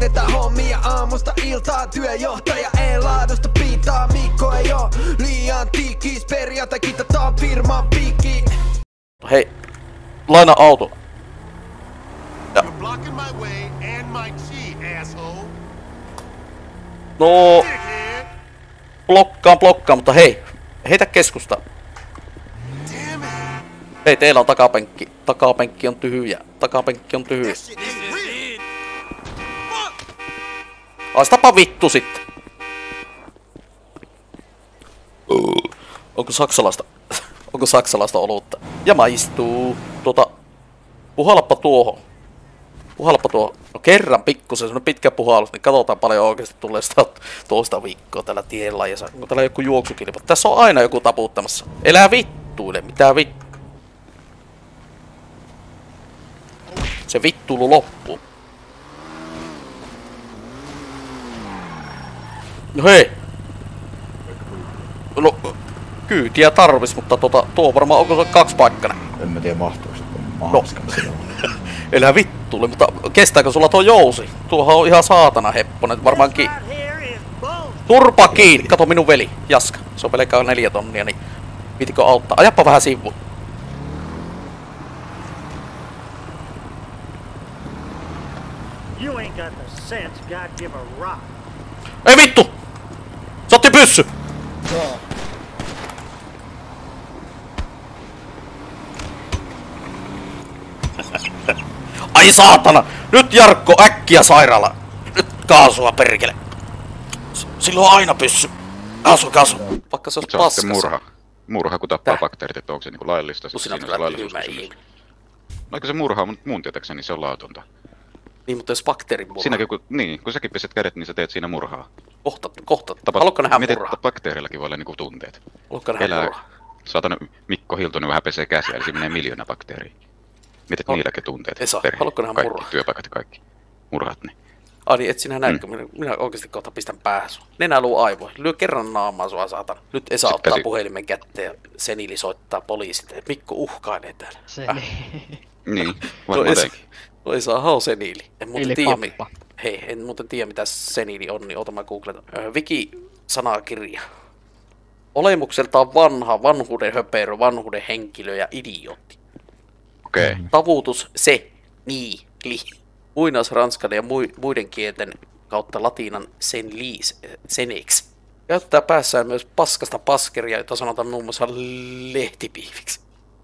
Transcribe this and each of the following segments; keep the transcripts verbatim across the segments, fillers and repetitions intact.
Tehdetään hommia aamusta iltaa. Työjohtaja ei laadusta piitaa. Mikko ei oo liian tiikis. Periaate kitataan firman piikki. Hei, laina auto. Ja. No, blokkaan, blokkaan, mutta hei, heitä keskusta. Hei, teillä on takapenkki. Takapenkki on tyhjä. Takapenkki on tyhjä. Aistapa vittu sitten. Onko saksalaista? Onko saksalaista olutta? Ja maistuu. Tuota, puhallappa tuohon. Puhallappa tuohon. No kerran pikkusen, semmonen pitkä puhallus, niin katsotaan paljon oikeesti tulee sitä toista viikkoa tällä tiellä. Ja onko täällä joku juoksukilpa? Tässä on aina joku taputtamassa. Elää vittuille, mitä vittu. Se vittuilu loppuu. No hei! No, kyytiä tarvis, mutta tota, tuo varmaan onko se kaksipaikkainen? En mä tiedä mahtuuko se mahaskan no. Elää vittuille, mutta kestääkö sulla tuo jousi? Tuohan on ihan saatana hepponen, varmaankin. Turpa kiinni! Kato minun veli, Jaska. Se on pelkkää neljä tonnia, niin pitikö auttaa? Ajappa vähän sivuun. You ain't got the sense God give a rock. Ei vittu! Se otti pyssy! Joo. Ai saatana! Nyt Jarkko äkkiä sairaala! Nyt kaasua perkele! Silloin on aina pyssy! Kaasu, kaasu! Vaikka se olisi paskassa. murha. Murha kun tappaa bakteerit, että onko se niinku laillista? No siinä on kyllä tyhmä. No eikö se murhaa, mutta muun tietääkseni niin se on laatonta. Niin, mutta jos bakteerin murhaa. Siinäkin kun, niin, kun säkin piset kädet, niin sä teet siinä murhaa. Kohta, kohta. Tapa, Haluatko nähdä miten murhaa? Bakteerillakin voi olla niinku tunteet. Haluatko nähdä Elää, murhaa? saatana Mikko Hiltonen vähän pesee käsiä, eli se menee miljoona bakteeria. Mietit Hal niilläkin tunteet. Esa, perhe, haluatko nähdä kaikki, murhaa? työpaikat ja kaikki. Murhat ne. Ai niin, et sinä näetkö? Mm. Minä, minä oikeesti kohta pistän päähän sun. Nenä luu aivoihin. Lyö kerran naamaa sua saatana. Nyt Esa Sitten ottaa käsi. puhelimen kätteen ja Senili soittaa poliisit. Mikko uhkailee täällä. Senili. Niin, No varmaan Esa, teikin. no Esa hao Senili. En muuten Eli tiedä, mi- pappa. hei, en muuten tiedä mitä Senili on, niin ota mä googletan. Öö, Wiki-sanakirja. Olemukseltaan vanha, vanhuuden höperö, vanhuuden henkilö ja idiootti. Okei. Okay. Tavutus se, nii, li. Muinaisranskan ja muiden kielten kautta latiinan sen liis, senex. Käyttää päässään myös paskasta paskeria, jota sanotaan muun muassa lehtipiiviksi.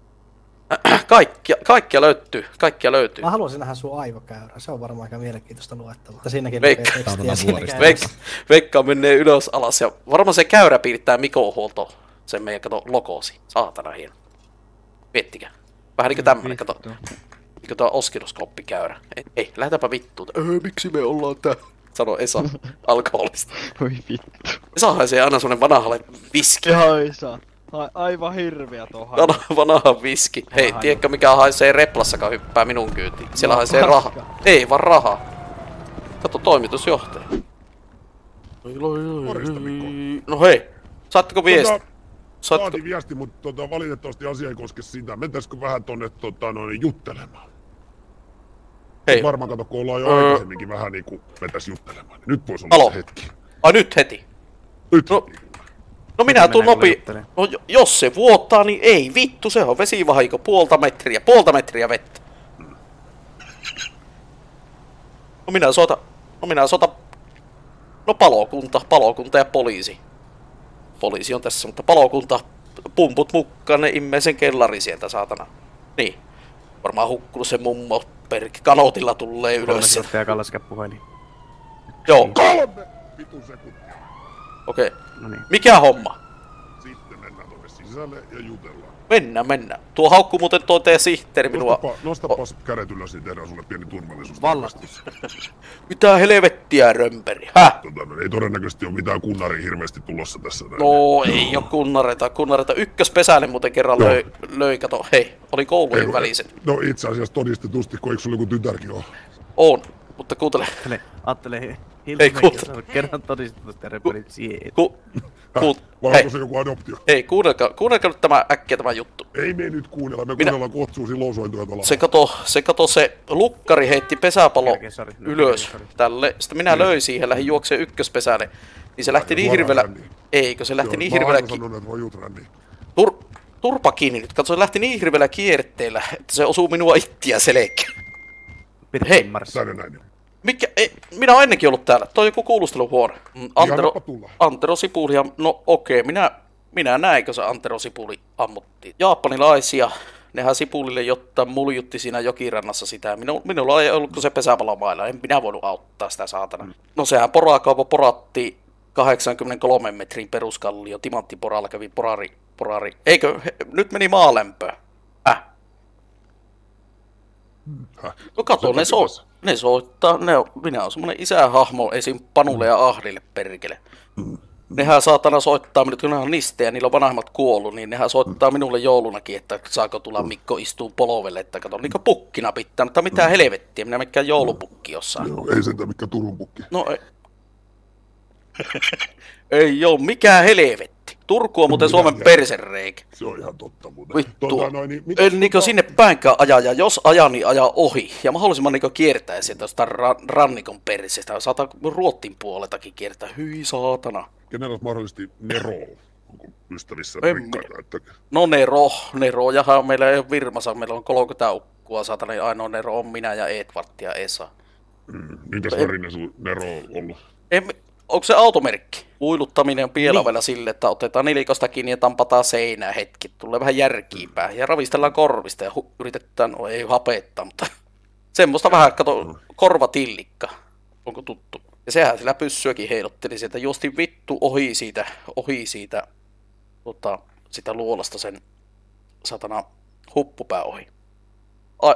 Kaikkia, kaikkia löytyy, kaikkia löytyy. Mä haluaisin nähdä sun aivokäyrä, se on varmaan aika mielenkiintoista luettavaa. Siinäkin Veikka. lukee tekstiä siinä Veikka, käyrässä. Veikka menee ylös alas ja varmaan se käyrä piirtää Mikon huolto, sen meidän kato logosi. Saatana hieno. Miettikää. Vähän niinku tämmönen, kato. Niinku tuo oskiloskooppikäyrä. Ei, ei lähdetäänpä vittuun. Öö, miksi me ollaan tää? Sano Esa alkoholista. Voi vittu. Esa haisee aina semmonen vanhalle viski. Ihan Esa. A- aivan hirviä tuohon. Vanha, vanha viski. Hei, tiedätkö mikä haisee replassakaan hyppää minun kyytiin? Siellä haisee raha. Ei vaan raha. Kato toimitusjohtaja. Morjesta, Mikko. No hei, saatteko viesti? Tota, Saatko... Saatiin viesti, mutta tota, valitettavasti asia ei koske sitä. Mentäisikö vähän tonne tota, noin, juttelemaan? Hei. Varmaan kato, kun ollaan jo Öö. aikaisemminkin vähän niinku vetäis juttelemaan. Nyt voisi olla Alo. se hetki. Ai nyt heti. Nyt No, heti. no minä tuun nopi... No jo- jos se vuottaa, niin ei vittu, se on vesivahinko. Puolta metriä, puolta metriä vettä. No minä soitan... No minä soitan... No palokunta, palokunta ja poliisi. Poliisi on tässä, mutta palokunta... Pumput mukaan, ne immee sen kellari sieltä, saatana. Niin. Varmaan hukkunut se mummo perkki. Kanotilla tulee ylös. Kolme kallaskä puhelin. Joo, Kolme vitun sekuntia. okei. Okay. No niin. Mikä homma? Sitten mennään tonne sisälle ja jutellaan. Mennään, mennään. Tuo haukku muuten tuo teidän sihteeri minua... Nostapa, nostapas kädet ylös, niin tehdään sulle pieni turvallisuus. Vallastus. Mitä helvettiä, römperi? Häh? Tota, no, ei todennäköisesti ole mitään kunnaria hirveästi tulossa tässä. Näin. No ei oo kunnareita. Kunnareita ykköspesälle muuten kerran Joo. löi, löi, kato. Hei, oli koulujen Ei, väliset. No itse asiassa todistetusti, kun eikö sulla joku tytärkin ole? On, mutta kuuntele. Ajattele, ajattele Ei, Hiltonenkin kuuntele. on saanut kerran todistetusta reperit siihen. Ku, Kuut... Vai Hei, onko se joku adoptio? hei kuunnelkaa, kuunnelkaa nyt tämä äkkiä tämä juttu. Ei me nyt kuunnella, me Minä- kuunnellaan Kotsuusin losointoja tuolla. Se kato, se kato se lukkari heitti pesäpallo Kerkesari. ylös tälle. Sitten minä löin siihen, lähdin juokseen ykköspesälle. Niin se lähti niin suoraan hirveellä... ränniin. Eikö se lähti Joo, niin mä hirveellä... aina Ki... sanon, että voi juut ränniin. Tur... Turpa kiinni nyt. Katso, se lähti niin hirveellä kierteellä, että se osuu minua ittiä selkään. Hei. Tänne näin. Mikä? Ei, minä olen ennenkin ollut täällä. Toi on joku kuulusteluhuone. Mm, Antero, Annapa tulla. Antero Sipuli, ja no okei, minä, minä näinkö se Antero Sipuli ammuttiin. Japanilaisia, nehän Sipulille jotta muljutti siinä jokirannassa sitä. Minu, minulla ei ollut se pesäpallomailla, en minä voinut auttaa sitä saatana. Mm. No sehän porakaupo poratti kahdeksankymmentäkolme metrin peruskallio, timanttiporalla kävi porari, porari. Eikö, he, nyt meni maalämpöä. Äh. Häh? No kato, ne, so, ne soittaa, ne on, minä on semmonen isähahmo esim. Panulle ja Ahdille perkele. Nehän saatana soittaa minut, kun ne on nistejä, niillä on vanhemmat kuollut, niin nehän soittaa minulle joulunakin, että saako tulla Mikko istuu polovelle, että kato, niinku pukkina pitää, mutta mitä helvettiä, minä mikään joulupukki jossain. Joo, ei sentään mikä Turun pukki. No ei. Ei oo mikään helvetti. Turku on muuten Minä Suomen jää. persereikä. Se on ihan totta muuten. Vittu. Tota, noin, niin, mitäs En niinkö tota- sinne päinkään ajaa, ja jos ajan, niin ajaa ohi. Ja mahdollisimman niinkö kiertää sieltä jostain ra- rannikon perseestä. Saattaa Ruottin puoleltakin kiertää. Hyi saatana. Kenellä olisi mahdollisesti Nero? Onko ystävissä En rikkaita? Että... No Nero, Nero, jaha, meillä ei ole Virmassa, meillä on kolmekymmentä ukkua, saatana, ja ainoa Nero on minä ja Edward ja Esa. Mm, minkäs En- värinen sun Nero on ollut? En, onko se automerkki? Uiluttaminen on pielavella sille, että otetaan nilikosta kiinni ja tampataan seinää hetki. Tulee vähän järkiipää ja ravistellaan korvista ja hu- yritetään, no ei hapettaa, mutta semmoista vähän, kato, korvatillikka. Onko tuttu? Ja sehän sillä pyssyäkin heilotteli sieltä, juosti vittu ohi siitä, ohi siitä, tota, sitä luolasta sen satana huppupää ohi. Ai,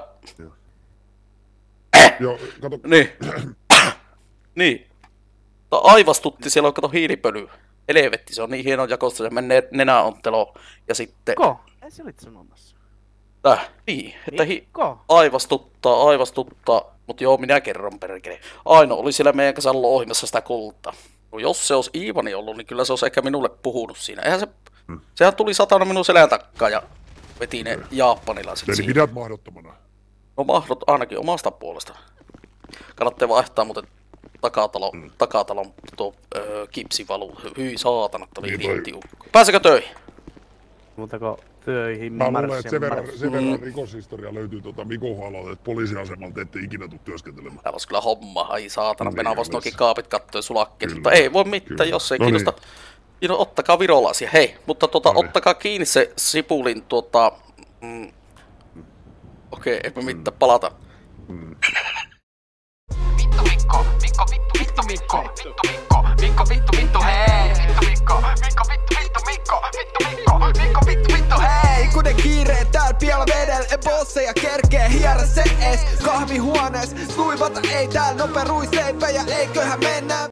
Joo, kato, niin. niin. Mutta aivastutti, siellä on kato hiilipöly. Helvetti, se on niin hieno jakosta, se menee nenäontelo ja sitten... Ko? Ei se olit sanomassa. Täh, niin, että hi... Ko? aivastuttaa, aivastuttaa, mutta joo, minä kerron perkele. Aino oli siellä meidän kanssa lohimassa sitä kultaa. No jos se olisi Iivani ollut, niin kyllä se olisi ehkä minulle puhunut siinä. Eihän se... Hmm. Sehän tuli satana minun selän takkaa ja veti ne jaappanilaiset eli siinä. pidät mahdottomana. No mahdot ainakin omasta puolesta. Kannattaa vaihtaa muuten takatalon, mm. takatalon tuo öö, kipsivalu. Hyi saatana, että oli Niin niin toi- tiukka. Pääsekö töihin? Muutako töihin Mä luulen, marssin että sen verran, marssin. sen Mm. verran rikoshistoria löytyy tuota Mikon halalta, että poliisiasemalta ette ikinä tule työskentelemään. Täällä olisi kyllä homma. Ai saatana, Niin, mennään vasta olisi. nokin kaapit kattoon sulakkeet. Kyllä, Mutta ei voi mitään, kyllä. jos ei No kiinnosta. Niin. No, ottakaa virolaisia. Hei, mutta tota, No niin. ottakaa kiinni se Sipulin tuota... Mm, Okei, okay, emme mitään palata. Vittu Mikko, Mikko vittu vittu Mikko, vittu Mikko, Mikko vittu vittu hei, vittu Mikko, Mikko vittu vittu Mikko, vittu Mikko, Mikko vittu vittu hei. Ikuinen kiire täällä piellä vedellä, ei bosseja kerkee hiera se ees kahvihuonees. Suivata ei täällä noperuisleipä ja eiköhän mennä.